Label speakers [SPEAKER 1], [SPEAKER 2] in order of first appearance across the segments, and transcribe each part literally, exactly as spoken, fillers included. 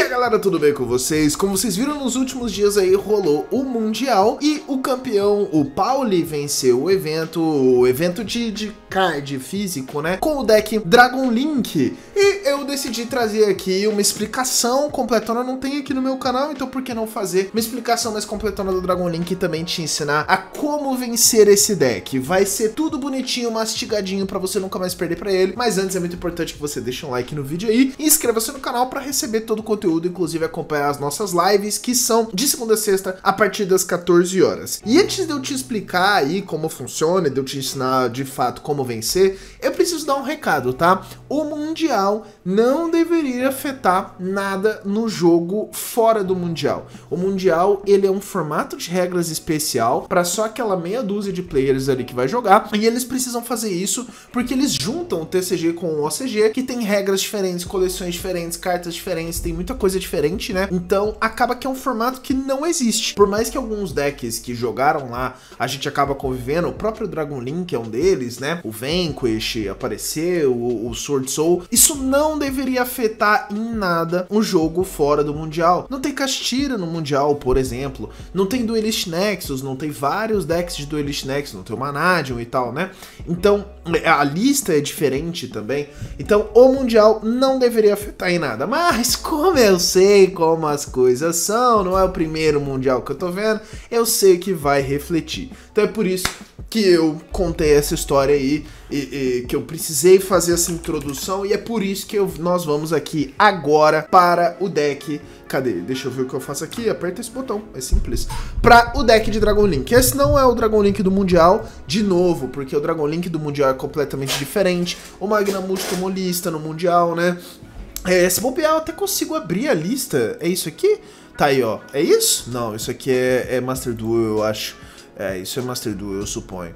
[SPEAKER 1] aí galera, tudo bem com vocês? Como vocês viram nos últimos dias aí, rolou o Mundial e o campeão, o Pauli, venceu o evento, o evento de, de card físico, né? Com o deck Dragon Link. E eu decidi trazer aqui uma explicação completona, não tem aqui no meu canal, então por que não fazer uma explicação mais completona do Dragon Link e também te ensinar a como vencer esse deck. Vai ser tudo bonitinho, mastigadinho pra você nunca mais perder pra ele, mas antes é muito importante que você deixe um like no vídeo aí e inscreva-se no canal pra receber todo o conteúdo, inclusive acompanhar as nossas lives, que são de segunda a sexta, a partir das quatorze horas. E antes de eu te explicar aí como funciona, de eu te ensinar de fato como vencer, eu preciso dar um recado, tá? O Mundial não deveria afetar nada no jogo fora do Mundial. O Mundial, ele é um formato de regras especial para só aquela meia dúzia de players ali que vai jogar, e eles precisam fazer isso porque eles juntam o T C G com o O C G, que tem regras diferentes, coleções diferentes, cartas diferentes, tem muita coisa diferente, né? Então acaba que é um formato que não existe. Por mais que alguns decks que jogaram lá, a gente acaba convivendo, o próprio Dragon Link é um deles, né? O Vanquish apareceu, o, o Sword Soul, isso não deveria afetar em nada o jogo fora do Mundial. Não tem Castira no Mundial, por exemplo, não tem Duelist Nexus, não tem vários decks de Duelist Nexus, não tem o Manadium e tal, né? Então a lista é diferente também, então o Mundial não deveria afetar em nada, mas como eu sei como as coisas são, não é o primeiro Mundial que eu tô vendo, eu sei que vai refletir. Então é por isso que eu contei essa história aí, e, e que eu precisei fazer essa introdução, e é por isso que eu, nós vamos aqui agora para o deck. Cadê? Deixa eu ver o que eu faço aqui. Aperta esse botão, é simples. Para o deck de Dragon Link. Esse não é o Dragon Link do Mundial, de novo, porque o Dragon Link do Mundial é completamente diferente. O Magnamult tomou lista no Mundial, né? É, se bobear, eu até consigo abrir a lista. É isso aqui? Tá aí, ó. É isso? Não, isso aqui é, é Master Duel, eu acho. É, isso é Master Duel, eu suponho.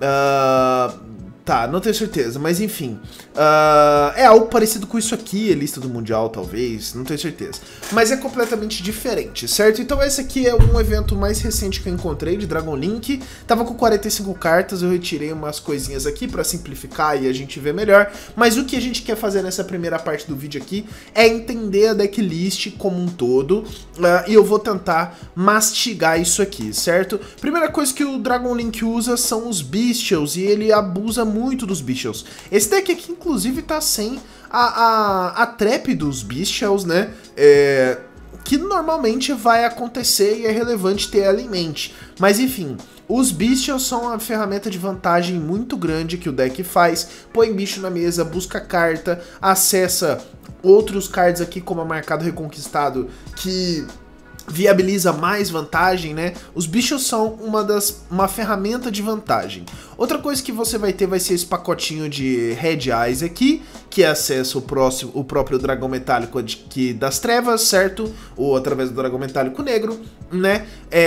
[SPEAKER 1] Uh, tá, não tenho certeza, mas enfim. Uh, é algo parecido com isso aqui, a lista do Mundial, talvez, não tenho certeza. Mas é completamente diferente, certo? Então esse aqui é um evento mais recente que eu encontrei de Dragon Link. Tava com quarenta e cinco cartas, eu retirei umas coisinhas aqui pra simplificar e a gente ver melhor. Mas o que a gente quer fazer nessa primeira parte do vídeo aqui é entender a decklist como um todo. Uh, e eu vou tentar mastigar isso aqui, certo? Primeira coisa que o Dragon Link usa são os Bestials, e ele abusa muito dos Bestials. Esse deck aqui, inclusive, tá sem a, a, a trap dos Bestials, né? É, que normalmente vai acontecer e é relevante ter ela em mente. Mas enfim, os Bestials são uma ferramenta de vantagem muito grande que o deck faz. Põe bicho na mesa, busca carta, acessa outros cards aqui como a Marcado Reconquistado, que viabiliza mais vantagem, né? Os bichos são uma das uma ferramenta de vantagem. Outra coisa que você vai ter vai ser esse pacotinho de Red Eyes aqui, que acessa o próximo o próprio dragão metálico aqui das trevas, certo? Ou através do dragão metálico negro, né?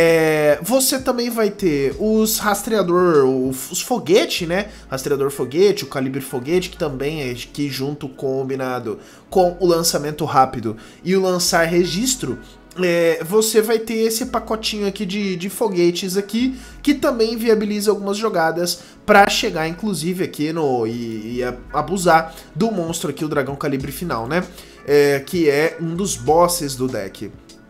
[SPEAKER 1] É, você também vai ter os rastreador, os foguete, né? Rastreador foguete, o calibre foguete, que também é aqui junto combinado com o lançamento rápido e o lançar registro. É, você vai ter esse pacotinho aqui de, de foguetes aqui, que também viabiliza algumas jogadas para chegar inclusive aqui no e, e abusar do monstro aqui, o dragão calibre final, né? É, que é um dos bosses do deck.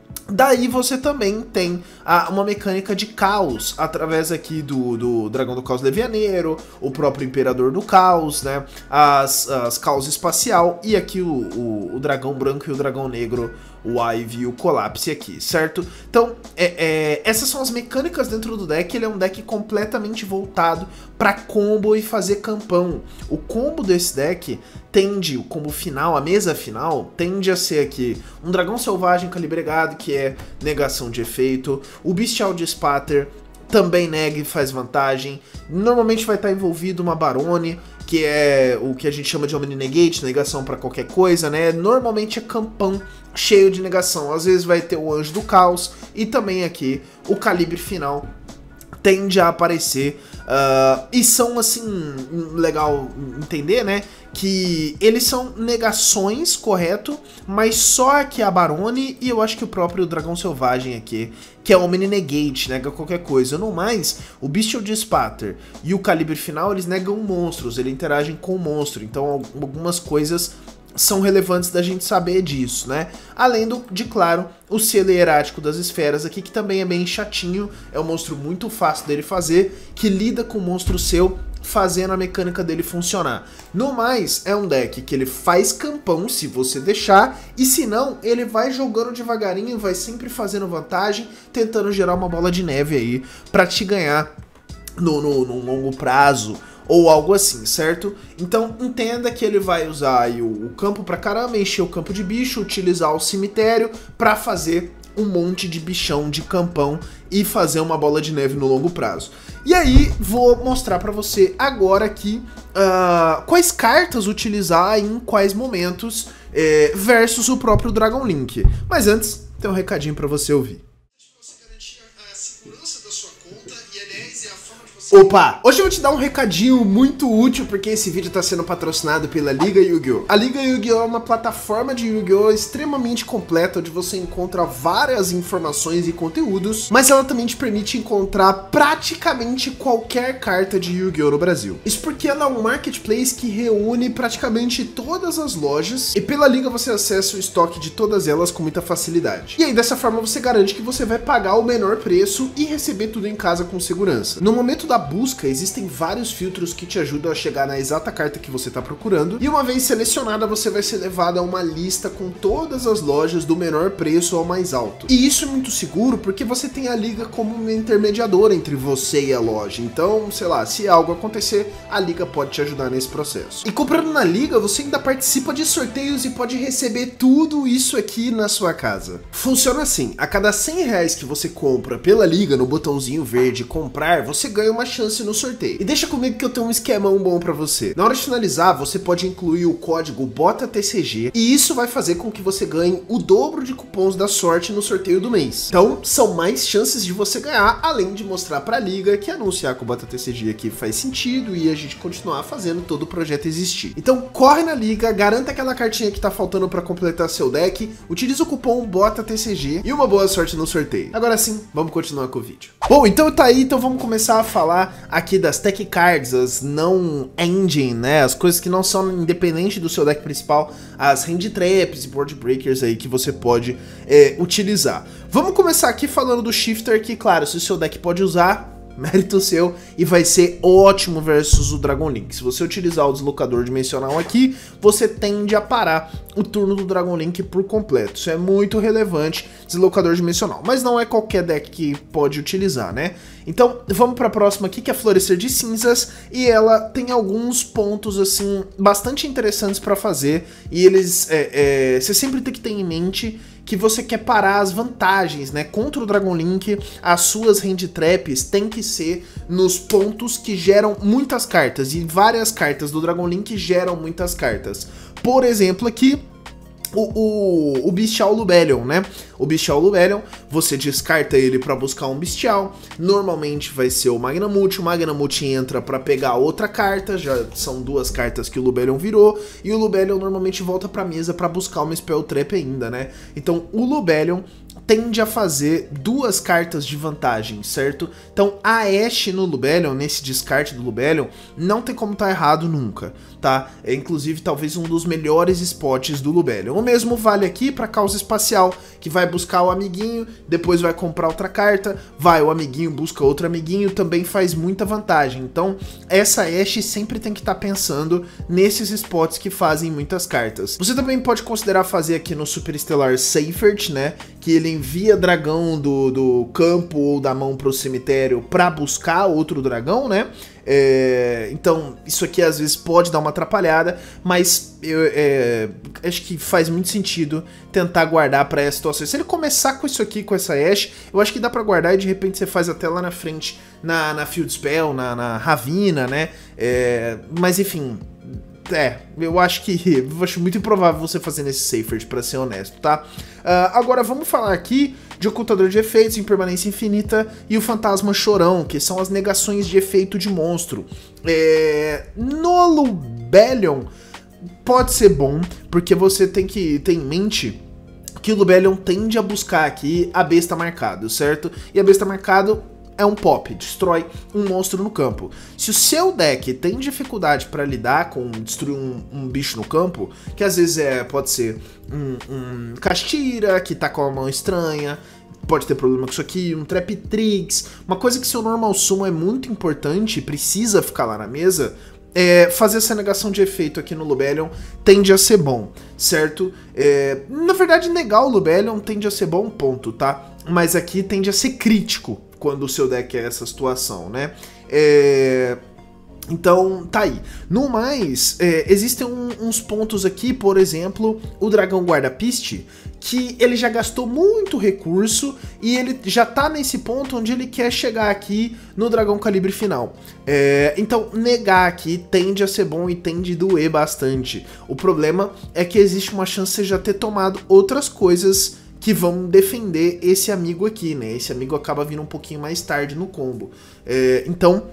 [SPEAKER 1] Daí você também tem a, uma mecânica de caos, através aqui do, do Dragão do Caos Levianeiro, o próprio Imperador do Caos, né? As, as Caos Espacial, e aqui o, o, o Dragão Branco e o Dragão Negro, o Ivy e o Collapse aqui, certo? Então, é, é, essas são as mecânicas dentro do deck. Ele é um deck completamente voltado para combo e fazer campão. O combo desse deck tende, o combo final, a mesa final, tende a ser aqui um Dragão Selvagem calibregado, que é negação de efeito, o Bestial de Spatter, também nega e faz vantagem. Normalmente vai estar envolvido uma Barone, que é o que a gente chama de Omni Negate, negação para qualquer coisa, né? Normalmente é campão cheio de negação. Às vezes vai ter o Anjo do Caos, e também aqui o calibre final tende a aparecer. Uh, e são, assim, legal entender, né? Que eles são negações, correto? Mas só aqui a Barone e eu acho que o próprio Dragão Selvagem aqui, que é o Omni Negate, nega qualquer coisa. No mais, o Bestial de Spatter e o Calibre Final, eles negam monstros, eles interagem com o monstro. Então algumas coisas são relevantes da gente saber disso, né? Além do, de, claro, o selo hierático das esferas aqui, que também é bem chatinho, é um monstro muito fácil dele fazer, que lida com o monstro seu, fazendo a mecânica dele funcionar. No mais, é um deck que ele faz campão se você deixar, e se não, ele vai jogando devagarinho, vai sempre fazendo vantagem, tentando gerar uma bola de neve aí, pra te ganhar no, no, no longo prazo, ou algo assim, certo? Então entenda que ele vai usar aí o, o campo pra caramba, encher o campo de bicho, utilizar o cemitério pra fazer um monte de bichão de campão e fazer uma bola de neve no longo prazo. E aí vou mostrar pra você agora aqui uh, quais cartas utilizar em quais momentos eh, versus o próprio Dragon Link. Mas antes, tem um recadinho pra você ouvir. Opa! Hoje eu vou te dar um recadinho muito útil, porque esse vídeo está sendo patrocinado pela Liga Yu-Gi-Oh! A Liga Yu-Gi-Oh! É uma plataforma de Yu-Gi-Oh! Extremamente completa, onde você encontra várias informações e conteúdos, mas ela também te permite encontrar praticamente qualquer carta de Yu-Gi-Oh! No Brasil. Isso porque ela é um marketplace que reúne praticamente todas as lojas, e pela Liga você acessa o estoque de todas elas com muita facilidade. E aí dessa forma você garante que você vai pagar o menor preço e receber tudo em casa com segurança. No momento da busca, existem vários filtros que te ajudam a chegar na exata carta que você está procurando, e uma vez selecionada você vai ser levado a uma lista com todas as lojas do menor preço ao mais alto. E isso é muito seguro porque você tem a Liga como uma intermediadora entre você e a loja, então, sei lá, se algo acontecer, a Liga pode te ajudar nesse processo. E comprando na Liga, você ainda participa de sorteios e pode receber tudo isso aqui na sua casa. Funciona assim, a cada cem reais que você compra pela Liga, no botãozinho verde comprar, você ganha uma chance no sorteio. E deixa comigo que eu tenho um esquemão bom pra você. Na hora de finalizar, você pode incluir o código BOTATCG e isso vai fazer com que você ganhe o dobro de cupons da sorte no sorteio do mês. Então, são mais chances de você ganhar, além de mostrar pra Liga que anunciar com o BOTATCG aqui faz sentido e a gente continuar fazendo todo o projeto existir. Então, corre na Liga, garanta aquela cartinha que tá faltando pra completar seu deck, utiliza o cupom BOTATCG e uma boa sorte no sorteio. Agora sim, vamos continuar com o vídeo. Bom, então tá aí, então vamos começar a falar aqui das tech cards, as não engine, né, as coisas que não são independentes do seu deck principal, as hand traps e board breakers aí que você pode é, utilizar. Vamos começar aqui falando do shifter, que claro, se o seu deck pode usar, mérito seu, e vai ser ótimo versus o Dragon Link. Se você utilizar o deslocador dimensional aqui, você tende a parar o turno do Dragon Link por completo. Isso é muito relevante, deslocador dimensional, mas não é qualquer deck que pode utilizar, né? Então vamos para a próxima aqui, que é Florescer de Cinzas, e ela tem alguns pontos assim bastante interessantes para fazer, e eles é, é, você sempre tem que ter em mente que você quer parar as vantagens, né? Contra o Dragon Link, as suas hand traps tem que ser nos pontos que geram muitas cartas, e várias cartas do Dragon Link geram muitas cartas. Por exemplo, aqui, O, o, o Bestial Lubellion, né? O Bestial Lubellion, você descarta ele para buscar um Bestial, normalmente vai ser o Magnamute, o Magnamute entra para pegar outra carta, já são duas cartas que o Lubellion virou, e o Lubellion normalmente volta para mesa para buscar uma Spell Trap ainda, né? Então o Lubellion tende a fazer duas cartas de vantagem, certo? Então a Ashe no Lubellion, nesse descarte do Lubellion, não tem como estar errado nunca, tá? É inclusive talvez um dos melhores spots do Lubellion. O mesmo vale aqui para Causa Espacial, que vai buscar o amiguinho, depois vai comprar outra carta, vai o amiguinho, busca outro amiguinho, também faz muita vantagem. Então essa Ashe sempre tem que estar pensando nesses spots que fazem muitas cartas. Você também pode considerar fazer aqui no Superestelar Seifert, né? Que ele envia dragão do, do campo ou da mão para o cemitério para buscar outro dragão, né? É, então isso aqui às vezes pode dar uma atrapalhada, mas eu é, acho que faz muito sentido tentar guardar para essa situação. Se ele começar com isso aqui, com essa Ashe, eu acho que dá para guardar e de repente você faz até lá na frente na, na Field Spell, na, na Ravina, né? É, mas enfim, é, eu acho que eu acho muito improvável você fazer nesse Seifert, pra ser honesto, tá? Uh, agora vamos falar aqui de Ocultador de Efeitos, Impermanência Infinita e o Fantasma Chorão, que são as negações de efeito de monstro. É, no Lubellion pode ser bom, porque você tem que ter em mente que o Lubellion tende a buscar aqui a besta marcado, certo? E a besta marcado é um pop, destrói um monstro no campo. Se o seu deck tem dificuldade para lidar com destruir um, um bicho no campo, que às vezes é, pode ser um, um Castira, que tá com a mão estranha, pode ter problema com isso aqui, um Traptrix, uma coisa que seu normal summon é muito importante, precisa ficar lá na mesa, é, fazer essa negação de efeito aqui no Lubellion tende a ser bom, certo? É, na verdade, negar o Lubellion tende a ser bom, ponto, tá? Mas aqui tende a ser crítico quando o seu deck é essa situação, né? É... Então, tá aí. No mais, é, existem um, uns pontos aqui, por exemplo, o Dragão Guarda-Piste, que ele já gastou muito recurso e ele já tá nesse ponto onde ele quer chegar aqui no Dragão Calibre final. É, então, negar aqui tende a ser bom e tende a doer bastante. O problema é que existe uma chance de você já ter tomado outras coisas que vão defender esse amigo aqui, né? Esse amigo acaba vindo um pouquinho mais tarde no combo. É, então...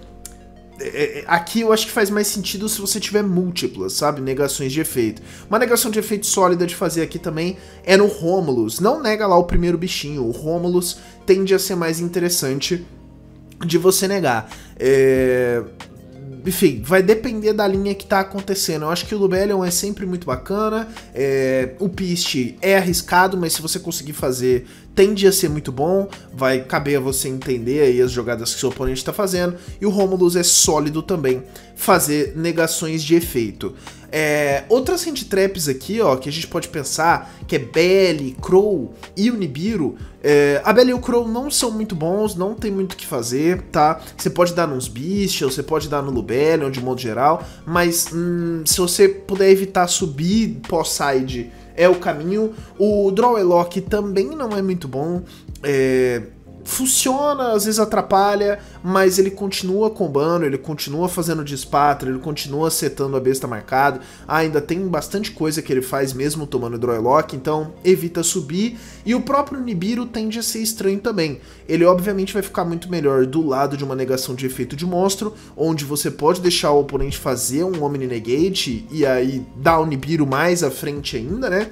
[SPEAKER 1] aqui eu acho que faz mais sentido se você tiver múltiplas, sabe? Negações de efeito. Uma negação de efeito sólida de fazer aqui também é no Romulus. Não nega lá o primeiro bichinho. O Romulus tende a ser mais interessante de você negar. É... Enfim, vai depender da linha que tá acontecendo. Eu acho que o Lubellion é sempre muito bacana. É... O Piste é arriscado, mas se você conseguir fazer, tende a ser muito bom. Vai caber a você entender aí as jogadas que seu oponente tá fazendo. E o Romulus é sólido também, fazer negações de efeito. É, outras hand traps aqui, ó, que a gente pode pensar, que é Belly, Crow e o Nibiru. É, a Belly e o Crow não são muito bons, não tem muito o que fazer, tá? Você pode dar nos Bestials, você pode dar no Lubellion de modo geral, mas hum, se você puder evitar subir pós-side, é o caminho. O Draw-a-Lock também não é muito bom, é... funciona, às vezes atrapalha, mas ele continua combando, ele continua fazendo dispatro, ele continua setando a besta marcado, ainda tem bastante coisa que ele faz mesmo tomando Draw Lock, então evita subir, e o próprio Nibiru tende a ser estranho também. Ele obviamente vai ficar muito melhor do lado de uma negação de efeito de monstro, onde você pode deixar o oponente fazer um Omni Negate, e aí dar o Nibiru mais à frente ainda, né?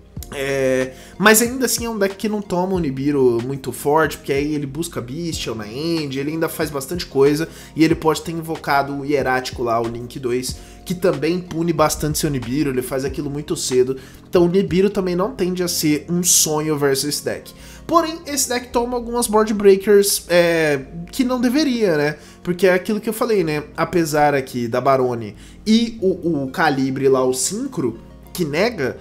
[SPEAKER 1] É, mas ainda assim é um deck que não toma um Nibiru muito forte, porque aí ele busca Bestial na end, ele ainda faz bastante coisa, e ele pode ter invocado o Hierático lá, o Link dois, que também pune bastante seu Nibiru, ele faz aquilo muito cedo, então o Nibiru também não tende a ser um sonho versus esse deck. Porém, esse deck toma algumas board breakers é, que não deveria, né? Porque é aquilo que eu falei, né? Apesar aqui da Barone e o, o Calibre lá, o Synchro, que nega,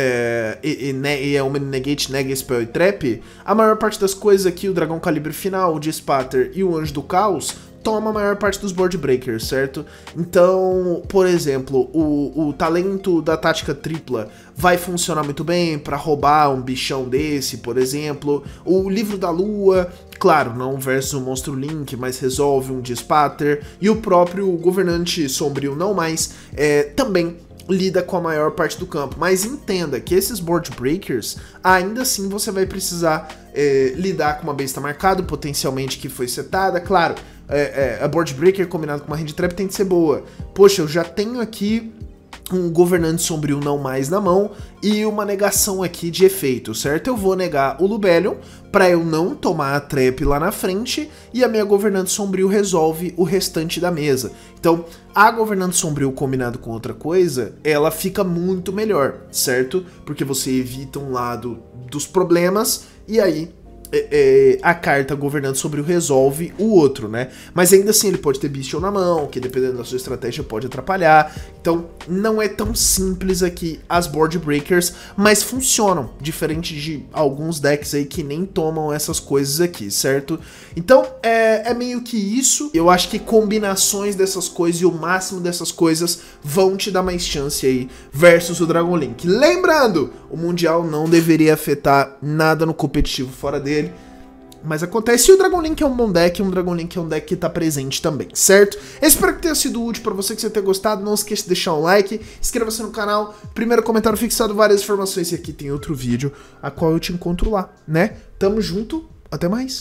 [SPEAKER 1] é, e, e, e é Omni Negate, nega Spell e Trap, a maior parte das coisas aqui, o Dragão Calibre final, o Dispater e o Anjo do Caos, toma a maior parte dos board breakers, certo? Então, por exemplo, o, o talento da tática tripla vai funcionar muito bem para roubar um bichão desse, por exemplo. O Livro da Lua, claro, não versus o Monstro Link, mas resolve um Dispater. E o próprio Governante Sombrio não mais, é, também lida com a maior parte do campo, mas entenda que esses board breakers, ainda assim você vai precisar é, lidar com uma besta marcada, potencialmente que foi setada, claro, é, é, a board breaker combinado com uma hand trap tem que ser boa. Poxa, eu já tenho aqui um Governante Sombrio não mais na mão e uma negação aqui de efeito, certo? Eu vou negar o Lubellion para eu não tomar a trap lá na frente e a minha Governante Sombrio resolve o restante da mesa. Então, a Governante Sombrio combinado com outra coisa, ela fica muito melhor, certo? Porque você evita um lado dos problemas e aí É, é, a carta Governante Sombrio resolve o outro, né? Mas ainda assim ele pode ter Bestial na mão, que dependendo da sua estratégia pode atrapalhar. Então não é tão simples aqui as board breakers, mas funcionam, diferente de alguns decks aí que nem tomam essas coisas aqui, certo? Então é, é meio que isso. Eu acho que combinações dessas coisas e o máximo dessas coisas vão te dar mais chance aí versus o Dragon Link. Lembrando, o Mundial não deveria afetar nada no competitivo fora dele, mas acontece. E o Dragon Link é um bom deck, um Dragon Link é um deck que tá presente também, certo? Eu espero que tenha sido útil pra você, que você tenha gostado. Não esqueça de deixar um like, inscreva-se no canal, primeiro comentário fixado, várias informações, e aqui tem outro vídeo, a qual eu te encontro lá, né? Tamo junto, até mais!